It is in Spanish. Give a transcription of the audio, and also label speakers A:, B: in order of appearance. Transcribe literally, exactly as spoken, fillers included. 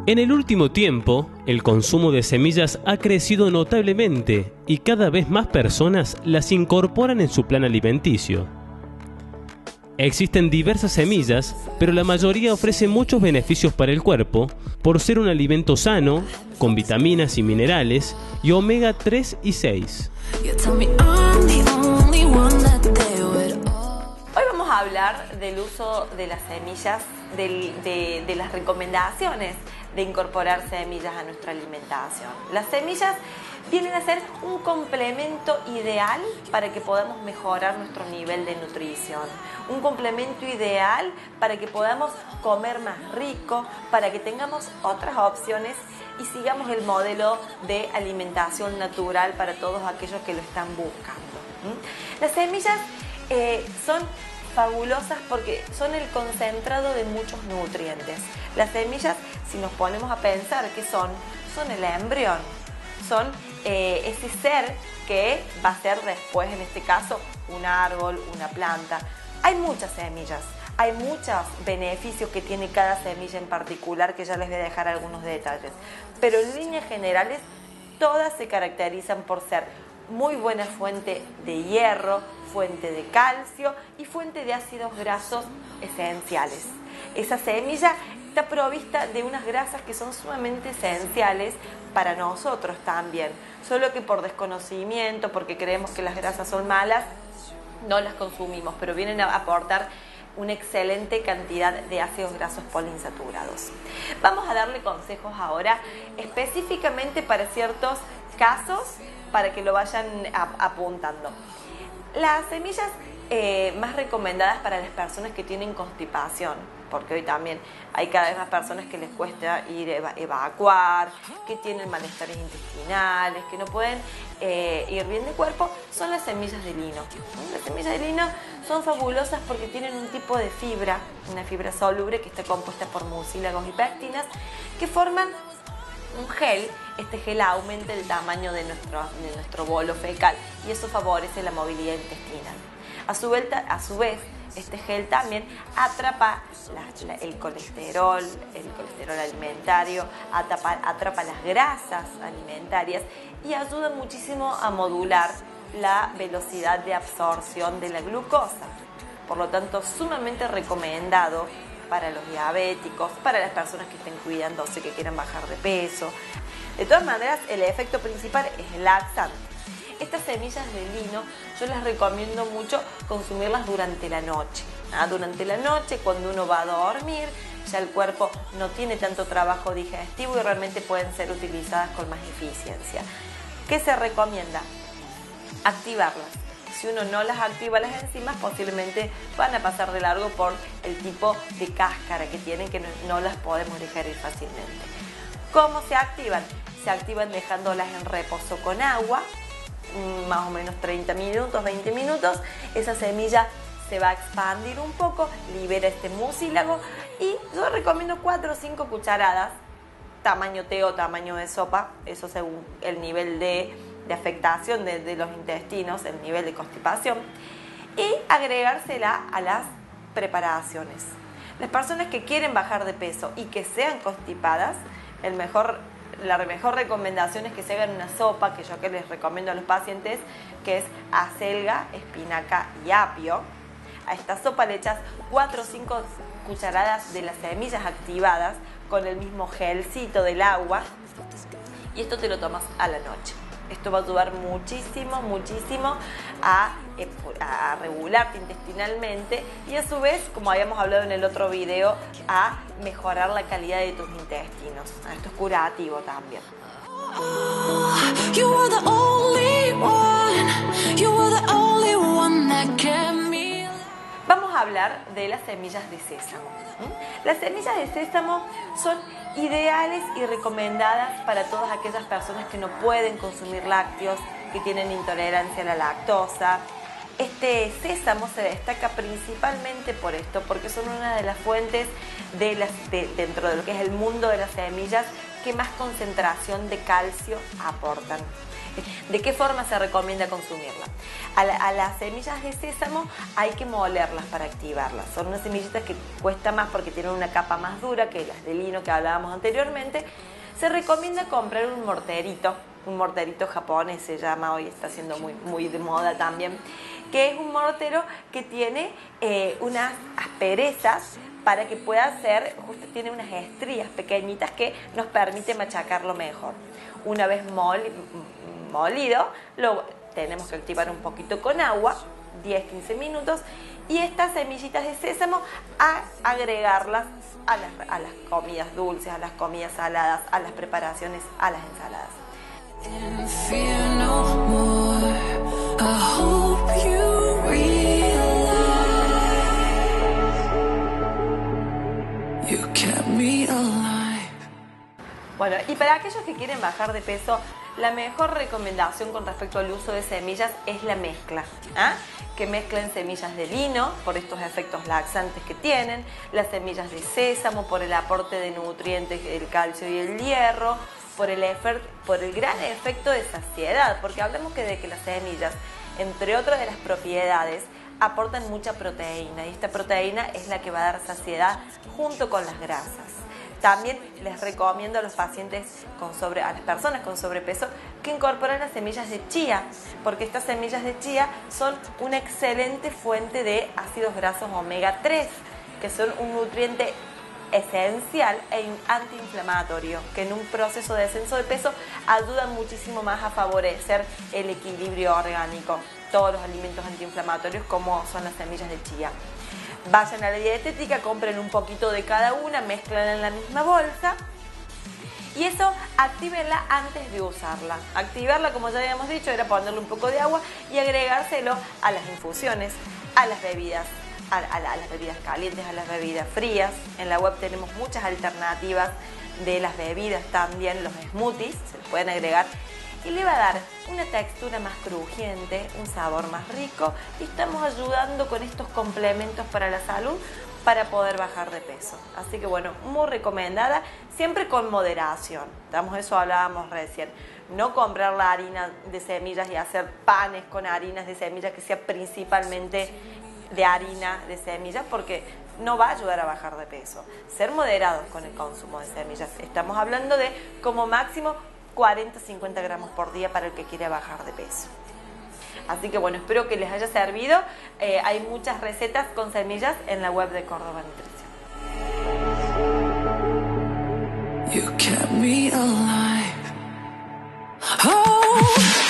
A: En el último tiempo, el consumo de semillas ha crecido notablemente y cada vez más personas las incorporan en su plan alimenticio. Existen diversas semillas, pero la mayoría ofrece muchos beneficios para el cuerpo por ser un alimento sano, con vitaminas y minerales y omega tres y seis.
B: Hoy vamos a hablar del uso de las semillas, de, de, de las recomendaciones de incorporar semillas a nuestra alimentación. Las semillas vienen a ser un complemento ideal para que podamos mejorar nuestro nivel de nutrición. Un complemento ideal para que podamos comer más rico, para que tengamos otras opciones y sigamos el modelo de alimentación natural para todos aquellos que lo están buscando. ¿Mm? Las semillas eh, son fabulosas porque son el concentrado de muchos nutrientes. Las semillas, si nos ponemos a pensar qué son, son el embrión, son eh, ese ser que va a ser después, en este caso, un árbol, una planta. Hay muchas semillas, hay muchos beneficios que tiene cada semilla en particular, que ya les voy a dejar algunos detalles. Pero en líneas generales, todas se caracterizan por ser muy buena fuente de hierro, fuente de calcio y fuente de ácidos grasos esenciales. Esa semilla está provista de unas grasas que son sumamente esenciales para nosotros también, solo que por desconocimiento, porque creemos que las grasas son malas, no las consumimos, pero vienen a aportar una excelente cantidad de ácidos grasos poliinsaturados. Vamos a darle consejos ahora específicamente para ciertos casos para que lo vayan apuntando. Las semillas eh, más recomendadas para las personas que tienen constipación, porque hoy también hay cada vez más personas que les cuesta ir a evacuar, que tienen malestares intestinales, que no pueden eh, ir bien de cuerpo, son las semillas de lino. Las semillas de lino son fabulosas porque tienen un tipo de fibra, una fibra soluble que está compuesta por mucílagos y pectinas, que forman un gel. Este gel aumenta el tamaño de nuestro, de nuestro bolo fecal y eso favorece la movilidad intestinal. A su, vuelta, a su vez, este gel también atrapa la, la, el colesterol, el colesterol alimentario, atrapa, atrapa las grasas alimentarias y ayuda muchísimo a modular la velocidad de absorción de la glucosa. Por lo tanto, sumamente recomendado para los diabéticos, para las personas que estén cuidándose, que quieran bajar de peso. De todas maneras, el efecto principal es laxante. Estas semillas de lino yo les recomiendo mucho consumirlas durante la noche. ¿Ah? Durante la noche, cuando uno va a dormir, ya el cuerpo no tiene tanto trabajo digestivo y realmente pueden ser utilizadas con más eficiencia. ¿Qué se recomienda? Activarlas. Si uno no las activa las enzimas, posiblemente van a pasar de largo por el tipo de cáscara que tienen, que no, no las podemos digerir fácilmente. ¿Cómo se activan? Se activan dejándolas en reposo con agua, más o menos treinta minutos, veinte minutos. Esa semilla se va a expandir un poco, libera este mucílago y yo recomiendo cuatro o cinco cucharadas, tamaño té o tamaño de sopa, eso según el nivel de... de afectación de, de los intestinos, el nivel de constipación, y agregársela a las preparaciones. Las personas que quieren bajar de peso y que sean constipadas, el mejor, la mejor recomendación es que se hagan una sopa, que yo que les recomiendo a los pacientes, que es acelga, espinaca y apio. A esta sopa le echas cuatro o cinco cucharadas de las semillas activadas con el mismo gelcito del agua y esto te lo tomas a la noche. Esto va a ayudar muchísimo, muchísimo a, a regularte intestinalmente y a su vez, como habíamos hablado en el otro video, a mejorar la calidad de tus intestinos. Esto es curativo también. Vamos a hablar de las semillas de sésamo. Las semillas de sésamo son ideales y recomendadas para todas aquellas personas que no pueden consumir lácteos, que tienen intolerancia a la lactosa. Este sésamo se destaca principalmente por esto, porque son una de las fuentes de las, de, dentro de lo que es el mundo de las semillas que más concentración de calcio aportan. ¿De qué forma se recomienda consumirla? A, la, a las semillas de sésamo hay que molerlas para activarlas. Son unas semillitas que cuesta más porque tienen una capa más dura que las de lino que hablábamos anteriormente. Se recomienda comprar un morterito, un morterito japonés se llama, hoy está siendo muy, muy de moda también, que es un mortero que tiene eh, unas asperezas para que pueda hacer, justo tiene unas estrías pequeñitas que nos permite machacarlo mejor. Una vez mol, molido, lo tenemos que activar un poquito con agua, diez a quince minutos, y estas semillitas de sésamo a agregarlas a las, a las comidas dulces, a las comidas saladas, a las preparaciones, a las ensaladas. Bueno, y para aquellos que quieren bajar de peso, la mejor recomendación con respecto al uso de semillas es la mezcla. ¿Ah? Que mezclen semillas de lino por estos efectos laxantes que tienen, las semillas de sésamo por el aporte de nutrientes, el calcio y el hierro, por el, por el gran efecto de saciedad, porque hablamos que de que las semillas, entre otras de las propiedades, aportan mucha proteína y esta proteína es la que va a dar saciedad junto con las grasas. También les recomiendo a los pacientes con sobre, a las personas con sobrepeso que incorporen las semillas de chía, porque estas semillas de chía son una excelente fuente de ácidos grasos omega tres, que son un nutriente esencial e antiinflamatorio, que en un proceso de descenso de peso ayudan muchísimo más a favorecer el equilibrio orgánico. Todos los alimentos antiinflamatorios como son las semillas de chía. Vayan a la dietética, compren un poquito de cada una, mezclan en la misma bolsa y eso actívenla antes de usarla. Activarla, como ya habíamos dicho, era ponerle un poco de agua y agregárselo a las infusiones, a las bebidas, a, a, a las bebidas calientes, a las bebidas frías. En la web tenemos muchas alternativas de las bebidas también, los smoothies, se les pueden agregar y le va a dar una textura más crujiente, un sabor más rico y estamos ayudando con estos complementos para la salud para poder bajar de peso. Así que bueno, muy recomendada, siempre con moderación. Estamos, eso hablábamos recién. No comprar la harina de semillas y hacer panes con harinas de semillas que sea principalmente de harina de semillas porque no va a ayudar a bajar de peso. Ser moderados con el consumo de semillas. Estamos hablando de como máximo cuarenta a cincuenta gramos por día para el que quiere bajar de peso. Así que bueno, espero que les haya servido. Eh, hay muchas recetas con semillas en la web de Córdoba Nutrición. You kept me alive. Oh.